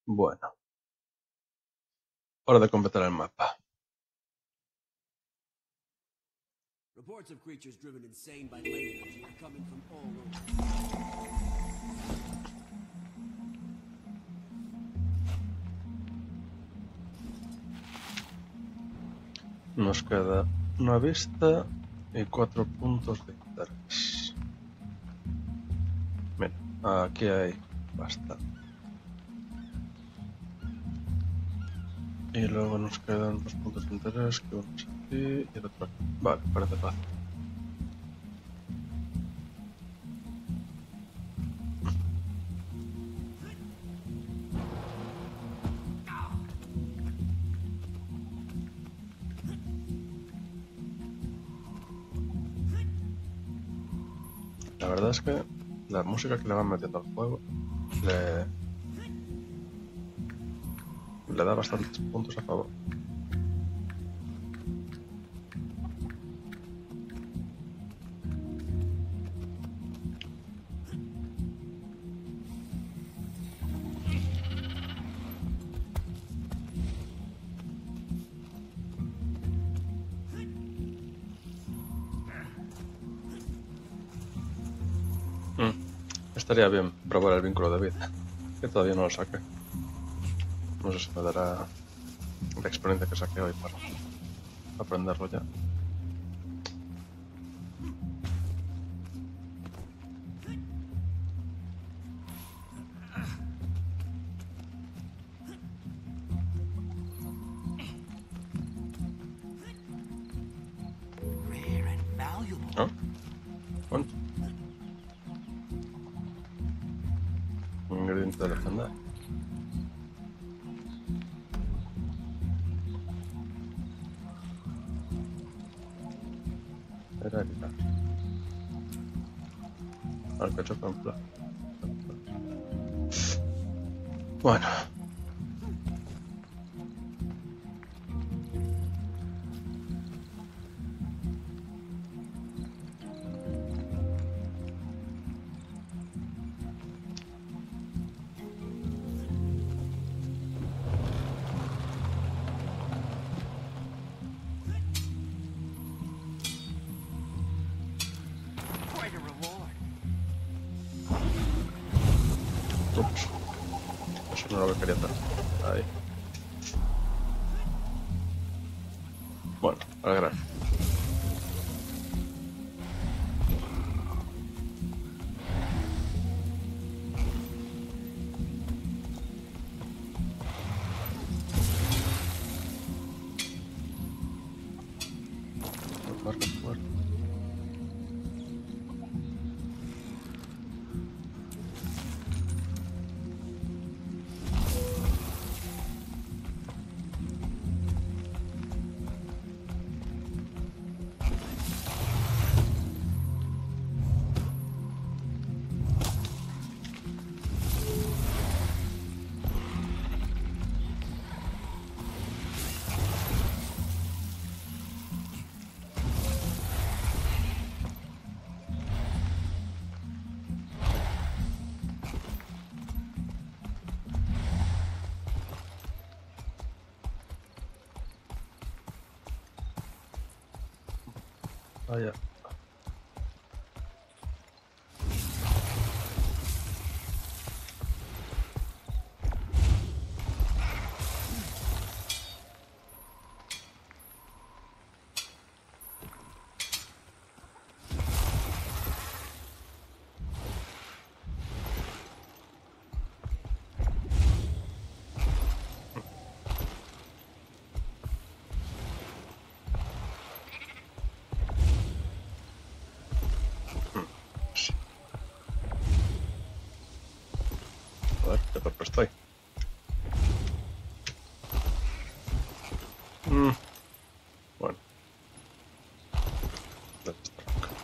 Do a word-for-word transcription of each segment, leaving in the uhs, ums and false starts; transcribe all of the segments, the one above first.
Bueno, hora de completar el mapa. Reports of creatures driven insane by light energy are coming from all over. Nos queda una vista y cuatro puntos de interés. Mira, aquí hay bastante. Y luego nos quedan dos puntos de interés, que uno es aquí y el otro aquí. Vale, parece fácil. La verdad es que la música que le van metiendo al juego le, le da bastantes puntos a favor. Mm, Estaría bien probar el vínculo de vida, que todavía no lo saqué. No sé si me dará la experiencia que saqué hoy para aprenderlo ya. Rare and valuable. ¿No? Bueno, un ingrediente legendario. Era el alcachofa en plan. Bueno. Quite a reward. Ups. Eso no es lo que quería hacer. Ahí. Bueno, al grano. Marca fuerte. Vaya. Sí. Joder, qué torpe estoy. Mm. Bueno. ¿Dónde está la boca?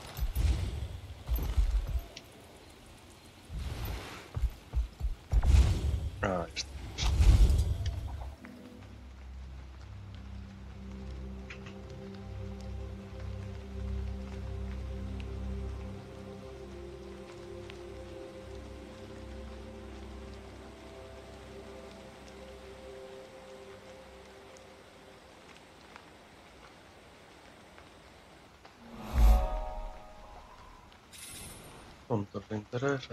Ahí está. Puntos de interés.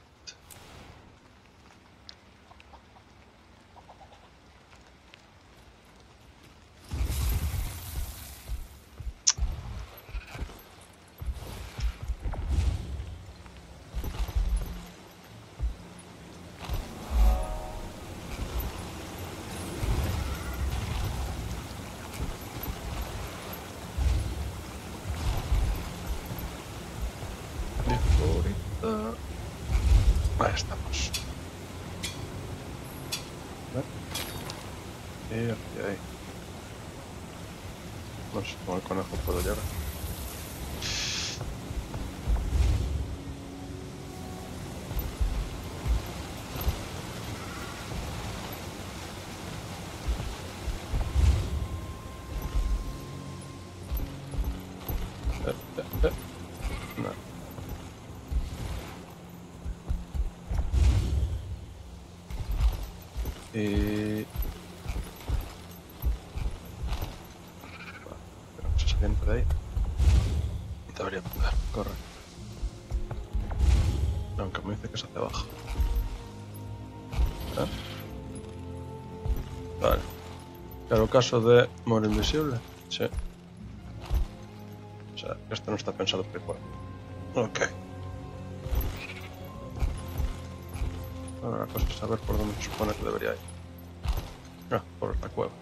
Ahí estamos. Y hacia ahí. No sé cómo el conejo puedo llegar. Eh, eh, eh. No. Y... Vale, pero que se salen por ahí. Y debería poder, corre. Aunque me dice que es hacia abajo. ¿Eh? Vale. Claro, caso de modo invisible. Sí. O sea, esto no está pensado por igual. Ok. Ahora la cosa es saber por dónde se supone que debería ir. Ah, por la cueva.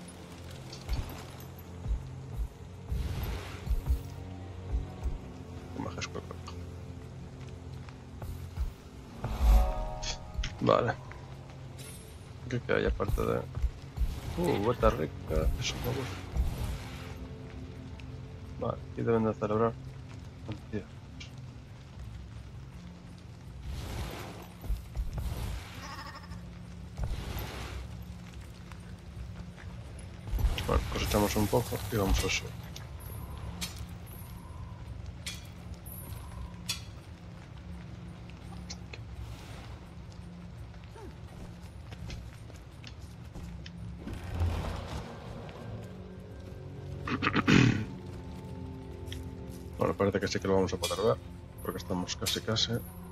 Majesco. Vale. ¿Qué hay aparte de...? Uh, vuelta rica. Eso me gusta. Vale, aquí deben de celebrar. Mentira. Bueno, cosechamos un poco y vamos a subir. Bueno, parece que sí que lo vamos a poder ver, porque estamos casi casi.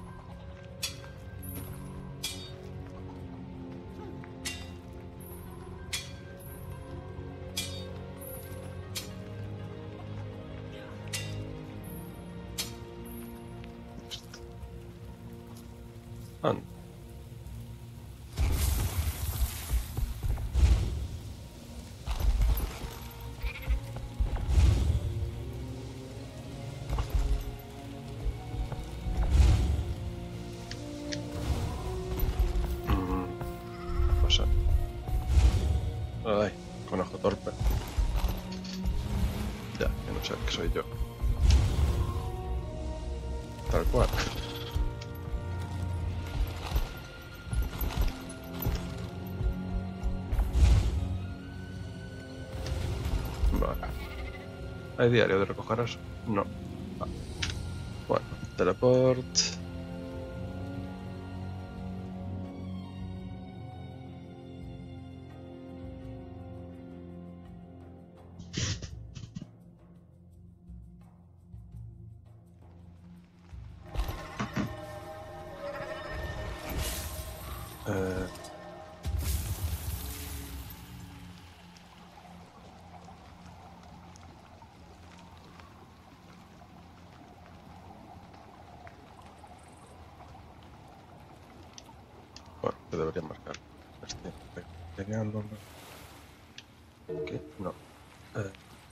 Anda. Ay, conejo torpe. Ya, que no sé que soy yo. Tal cual. Vale. ¿Hay diario de recoger eso? No. Ah. Bueno, teleport. Eh... Bueno, que debería marcar. Este, pegando. ¿Qué? No. Eh...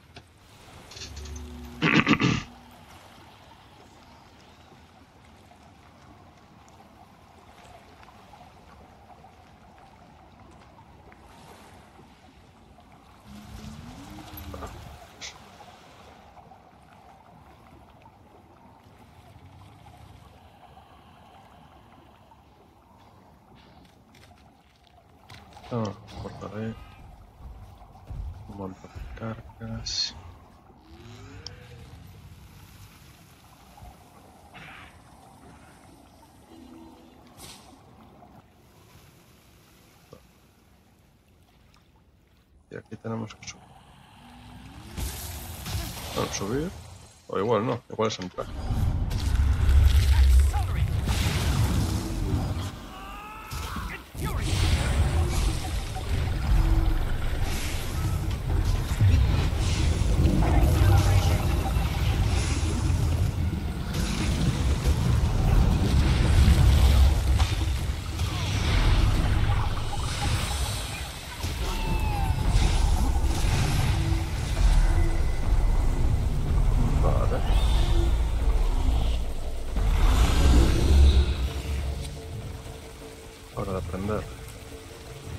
Ah, cortaré. Un montón de cargas. Y aquí tenemos que subir. Bueno, subir. O igual no, igual es entrar.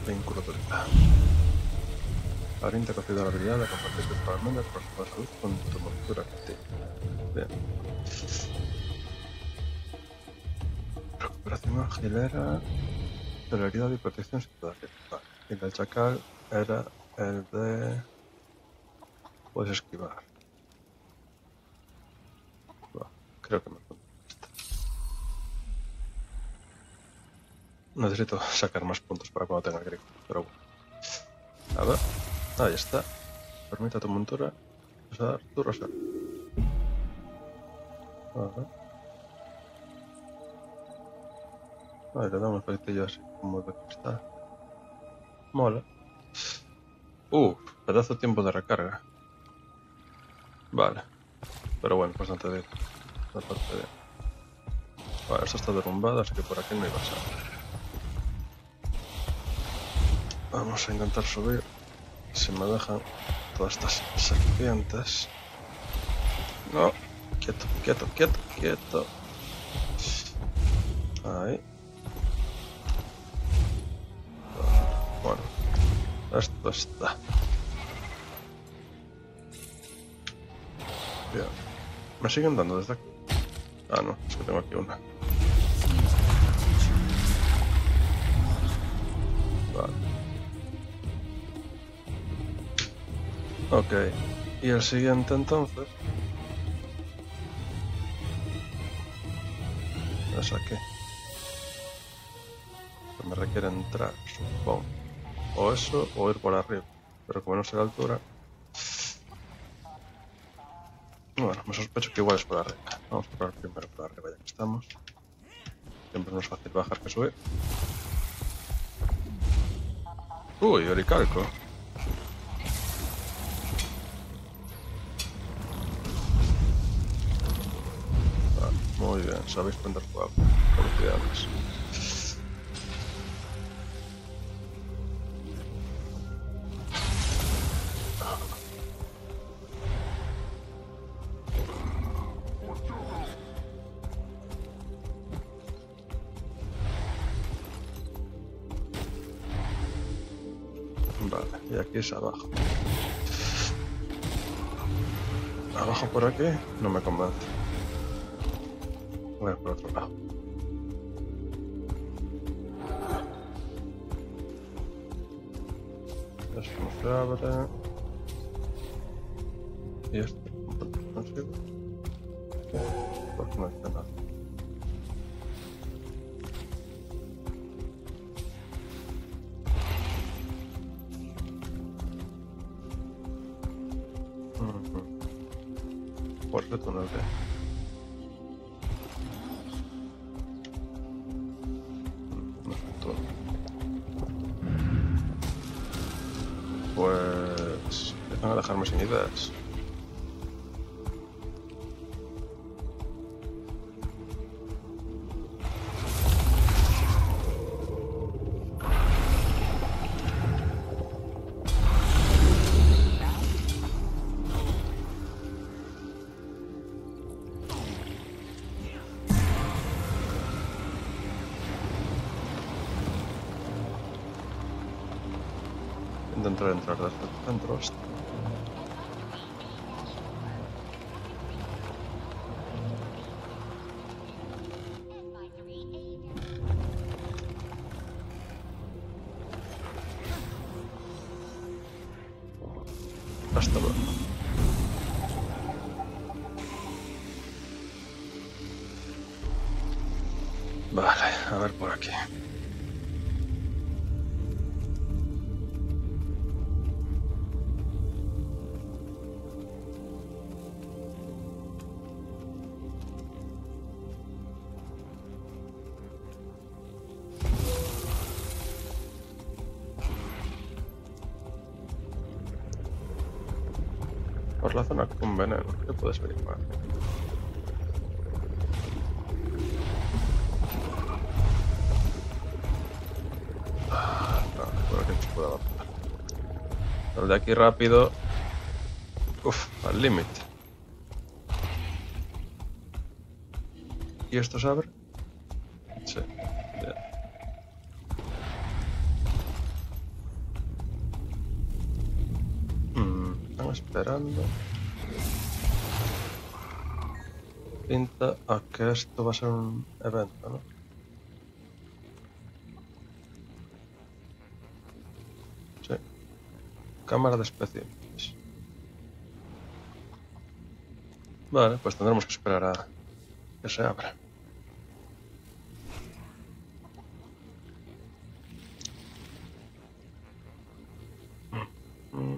Vínculo durita. Ahora te ha concedido la habilidad de compartir temporalmente por su salud con tu montura activa. Bien. Recuperación agilera, celeridad y protección secundaria. Vale. Y el del chacal era el de... Puedes esquivar. Bueno, creo que me apunto. Necesito sacar más puntos para cuando tenga grifo, pero bueno. A ver, ahí está. Permite a tu montura usar tu rosario. Ajá. Ahí le damos un efectillo así como de cristal. Mola. Uh, pedazo de tiempo de recarga. Vale. Pero bueno, bastante bien. Bastante bien. Vale, esto está derrumbado, así que por aquí no iba a ser. Vamos a intentar subir. Si me dejan todas estas serpientes. No. Quieto, quieto, quieto, quieto. Ahí. Bueno. Esto está. Bien. ¿Me siguen dando desde aquí? Ah, no. Es que tengo aquí una. Vale. Ok. Y el siguiente entonces. Es aquí. Pues me requiere entrar, supongo. O eso, o ir por arriba. Pero como no sé la altura. Bueno, me sospecho que igual es por arriba. Vamos a probar primero por arriba ya que estamos. Siempre no es fácil bajar que subir. Uy, oricalco. Vale, muy bien, sabéis prender fuego. Felicidades. Vale, y aquí es abajo. Abajo por aquí no me convence. Voy a ir por otro lado. Eso no se abre. Y este no consigo. Porque no está nada. Por qué túnel de... No es un túnel. Pues... empiezan a dejarme sin ideas. Intentar entrar desde el centro. Hasta luego. Vale, a ver por aquí. Por la zona con veneno, ¿qué puedes averiguar? Ah, no, por aquí no se puede avanzar. Sal de aquí rápido. Uf, al límite. ¿Y esto se abre? Sí. Bien. esperando. Pinta a que esto va a ser un evento, ¿no? Sí. Cámara de especímenes. Vale, pues tendremos que esperar a que se abra. Mm.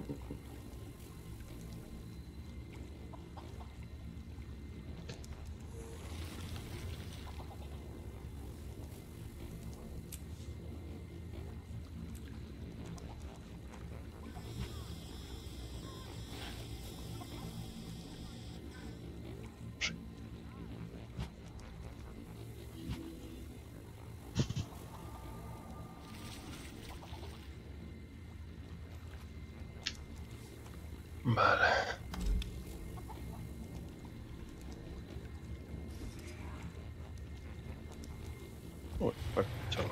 Sí. Vale. Uy, pues, chorro.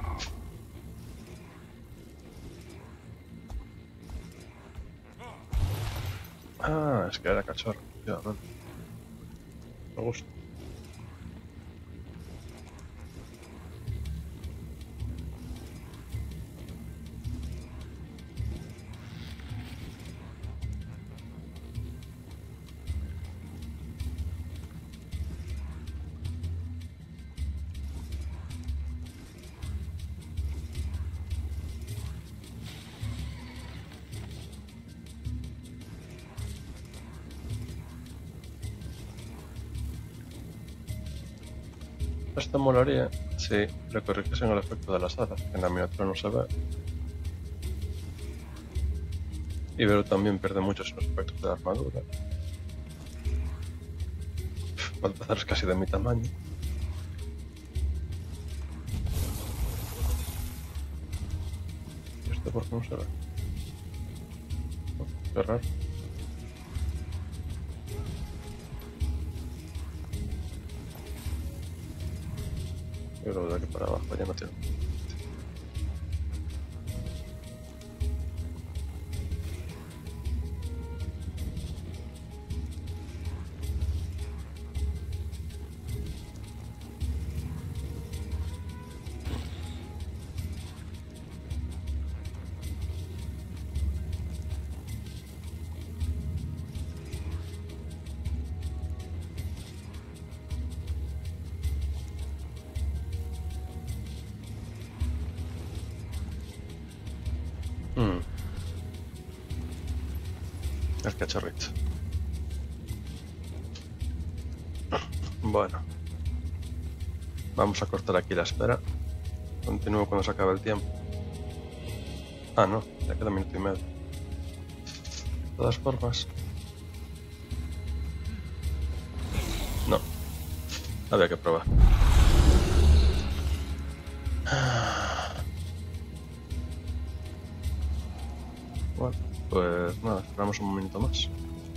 Ah, es que era cachorro. Ya, vale. Me gusta. Esto molaría si le corrigiesen el efecto de las alas, que en la miniatura no se ve. Y Vero también pierde mucho en los efectos de la armadura. Al empezar es casi de mi tamaño. ¿Y esto por qué no se ve? Oh, qué raro. Yo creo que de aquí para abajo ya no tiene. Mm. El cachorrito. Bueno. Vamos a cortar aquí la espera. Continúo cuando se acabe el tiempo. Ah, no. Ya queda un minuto y medio. De todas formas... No. Había que probar. Bueno, pues nada, esperamos un minuto más.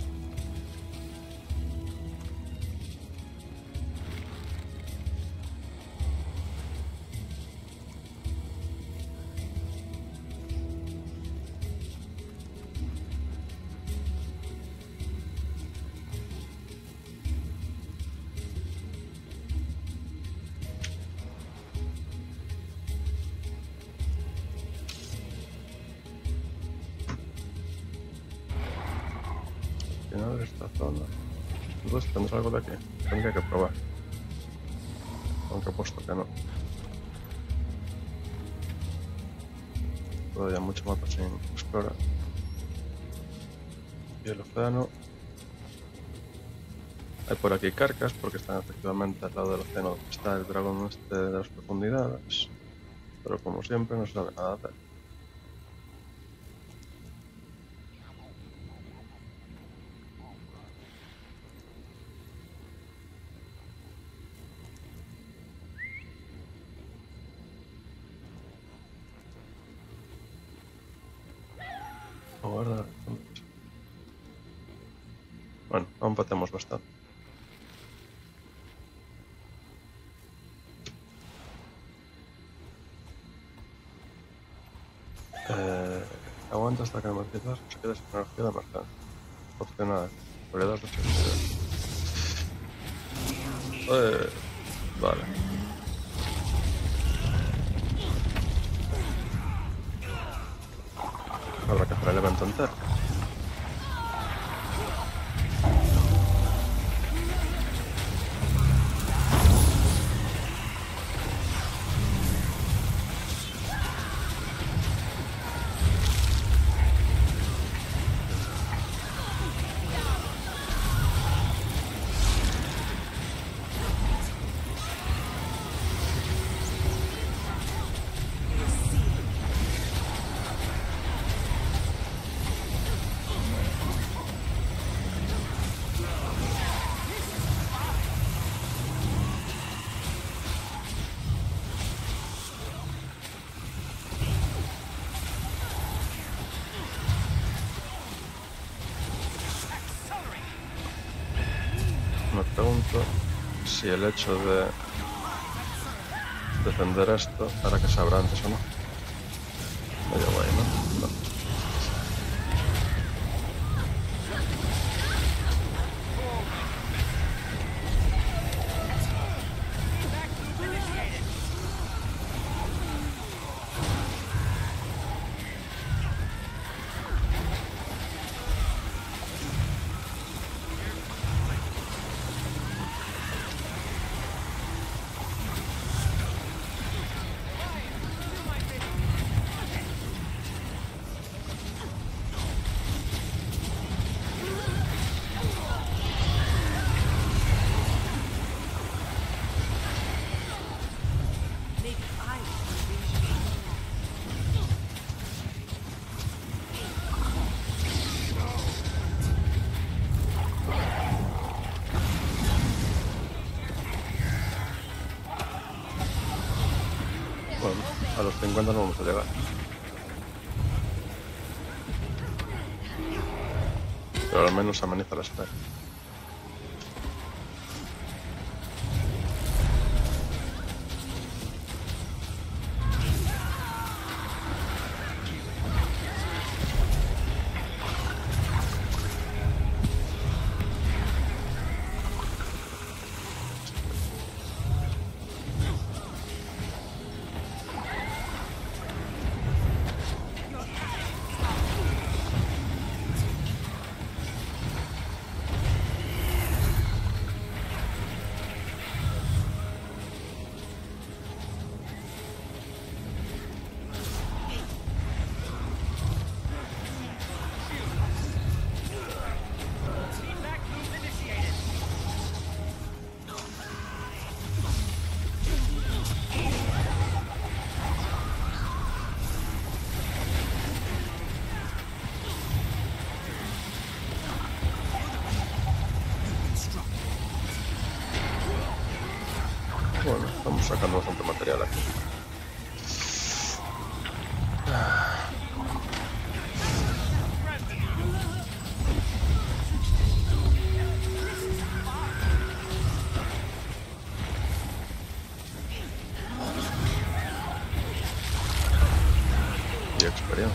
Al final de esta zona... Entonces tendrá algo de aquí. Tendría que probar. Aunque he puesto que no. Todavía mucho mapa sin explorar. Y el océano. Hay por aquí carcas porque están efectivamente al lado del océano donde está el dragón este de las profundidades. Pero como siempre no se sabe nada de él. Guarda. Bueno, aún patemos bastante. Eh, aguanta hasta que el marquesas se quede sin energía de emergencia. Proporcionar propiedad posibilidad. Eh, vale. Habrá que hacer el evento entero. Me pregunto si el hecho de defender esto hará que se abra antes o no. Medio guay, ¿no? No. Bueno, a los cincuenta no vamos a llegar. Pero al menos ameniza la espera. Bueno, estamos sacando bastante material aquí. Y experiencia.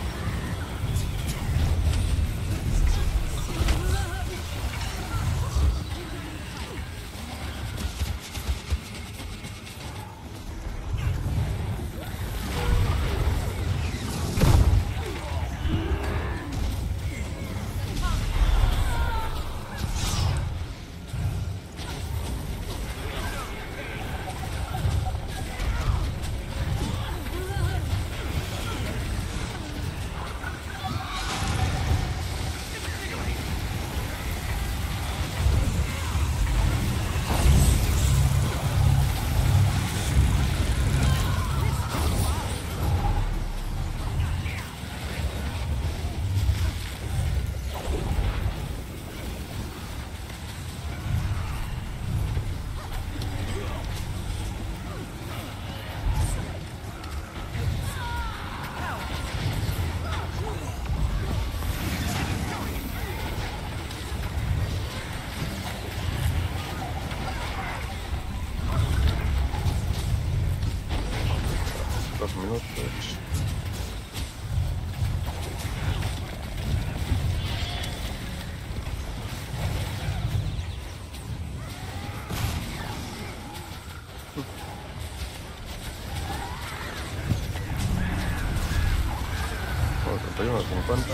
Bueno, treinta y uno, cincuenta.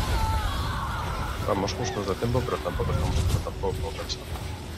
Vamos justos de tiempo, pero tampoco estamos tampoco cansados.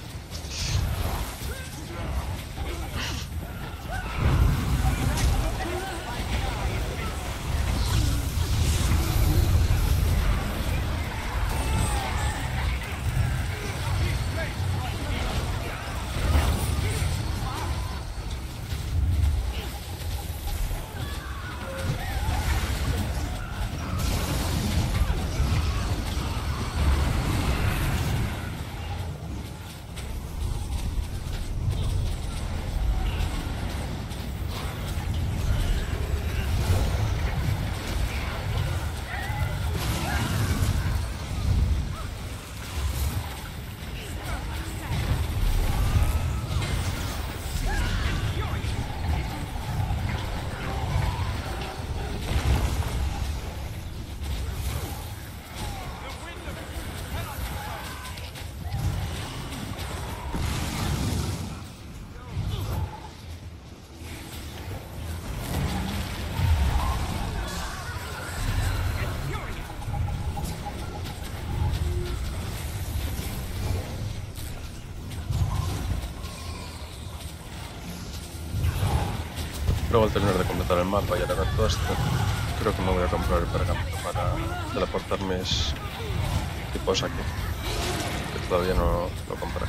Luego al terminar de completar el mapa y al evento este, creo que me voy a comprar el pergamino para teleportar mis tipos aquí, que todavía no lo compré.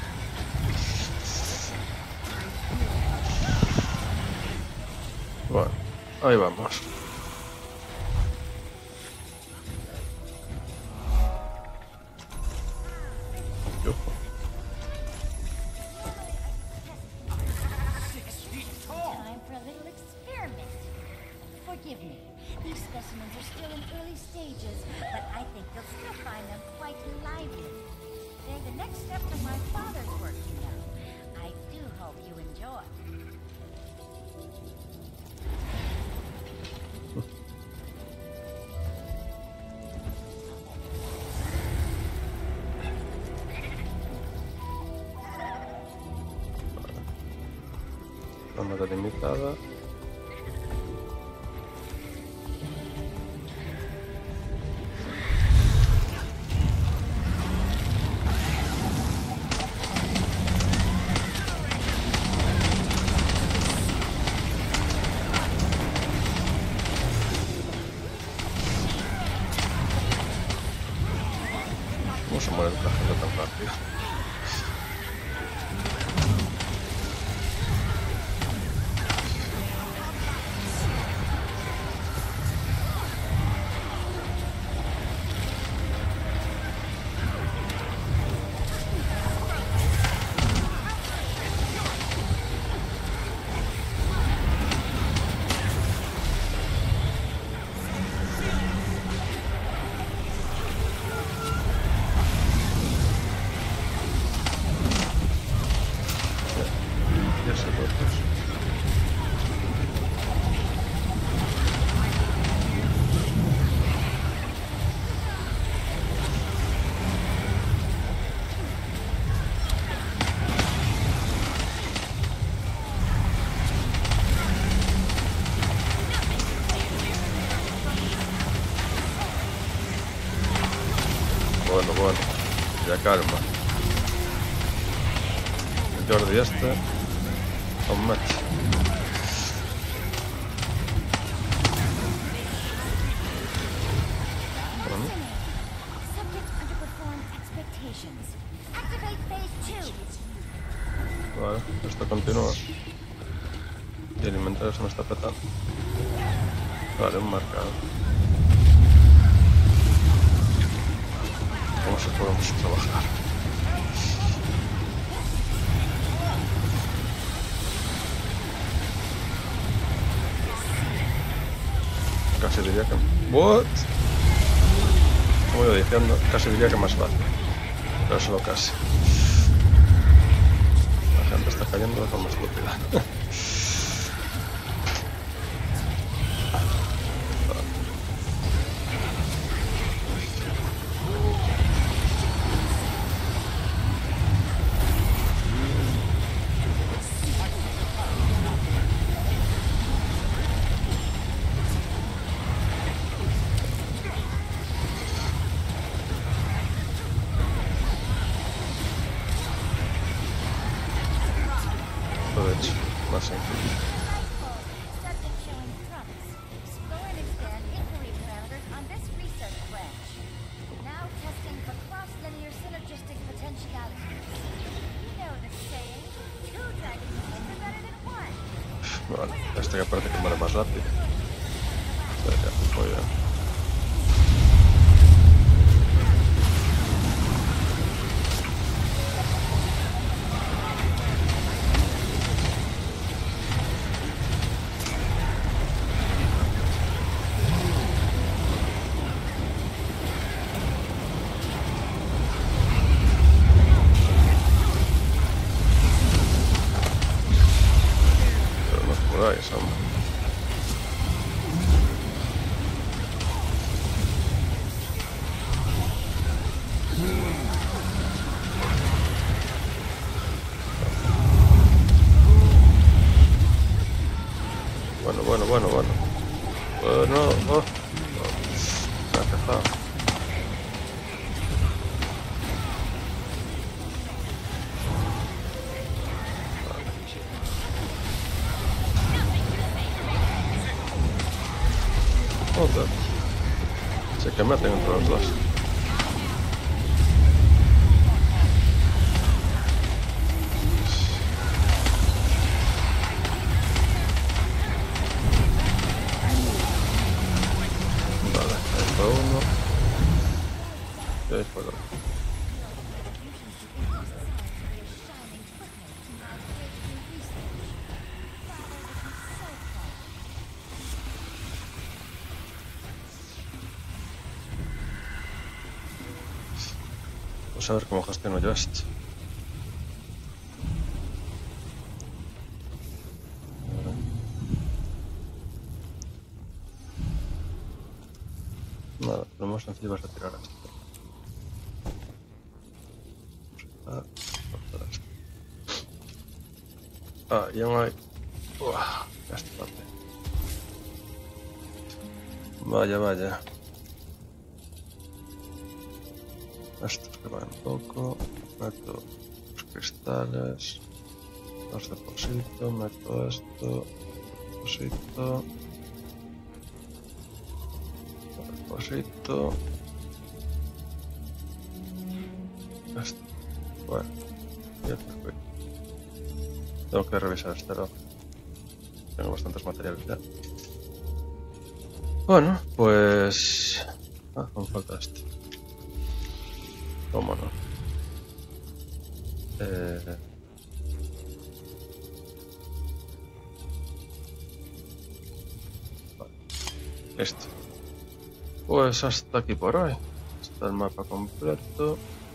Bueno, ahí vamos. Yujú. Time for a little experiment. Forgive me. These specimens are still in early stages, but I think you'll still find them quite lively. They're the next step from my father's work, you know. I do hope you enjoy. Zona delimitada. ¿Cómo se muere la gente tan rápido? Ya sé por qué. Bueno, bueno, ya calma. El Jordi este, un match. Bueno, Subject underperformed expectations. Activate phase two. vale, esto continúa. Y el inventario se me está petando. Vale, un marcado. ¿Cómo se podemos trabajar? Casi diría que... ¿What? Como iba diciendo, casi diría que más fácil. Pero solo casi. La gente está cayendo de forma estúpida. más sencillo. Delightful. Subject showing promise. Explore and expand inquiry parameters on this research branch. Now testing for cross-linear synergistic potentialities. You know the saying, two dragons are better than one. Vale, este que parece que muere más rápido. O sea, que muy bien. Pero no os podáis, hombre. Bueno, bueno, bueno, bueno. Bueno, oh. Se ha empezado. Joder. Se que meten entre los dos. Vale, ahí fue uno. Y ahí fue el otro. Vamos a ver cómo gestiono yo esto. Nada, lo más sencillo es retirar esto. Ah, cortar esto. Ah, y aún hay... Uah, esta parte. Vaya, vaya. Estos que van poco. Meto los cristales. Los deposito. Meto esto. Deposito. Deposito. Esto. Bueno. Ya perfecto. Tengo que revisar este lado. Tengo bastantes materiales ya. Bueno, pues... Ah, aún falta este. ¿Cómo no? Eh... Vale. Listo. Pues hasta aquí por hoy. Está el mapa completo.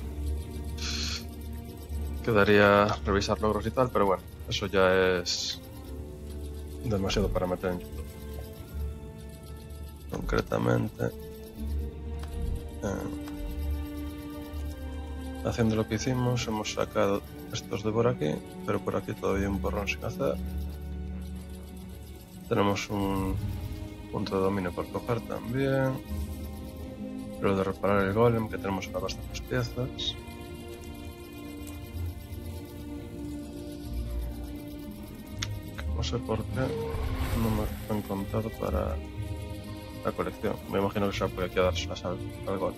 Quedaría revisar logros y tal, pero bueno, eso ya es demasiado para meter en YouTube. Concretamente, eh, haciendo lo que hicimos, hemos sacado estos de por aquí, pero por aquí todavía un borrón sin hacer. Tenemos un punto de dominio por coger también. Lo de reparar el golem, que tenemos ahora bastantes piezas. No sé por qué no me han contado para la colección. Me imagino que será porque hay que dárselas al, al golem.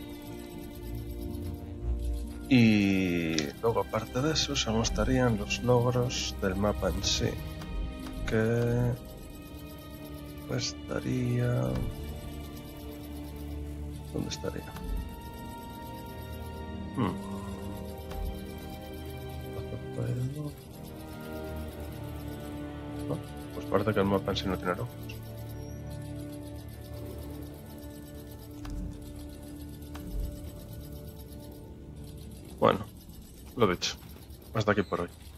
Y luego, aparte de eso, solo estarían los logros del mapa en sí. Que estaría... ¿Dónde estaría? Hmm. No, pues parece que el mapa en sí no tiene logros. Bueno, lo dicho. Hasta aquí por hoy.